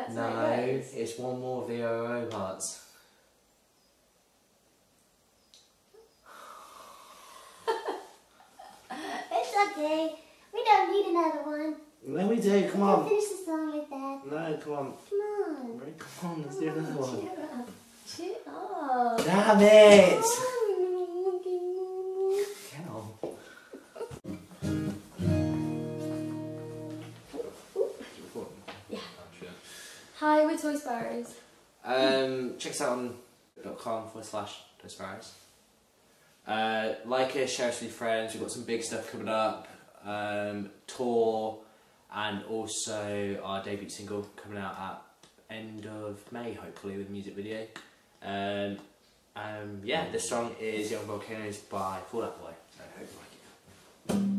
That's no, how it goes. it's one more of the OO parts. It's okay. We don't need another one. No, we do. Come We on. can finish the song like that. No, come on. Come on. Right, come on, let's do another one. Cheer up. Cheer up. Damn it! Come on. Get on. Yeah. Hi, we're Toy Sparrows. Check us out on .com/Sparrows. Like us, share us with your friends. We've got some big stuff coming up. Tour, and also our debut single coming out at end of May, hopefully, with a music video. Yeah, this song is Young Volcanoes by Fall Out Boy. So I hope you like it.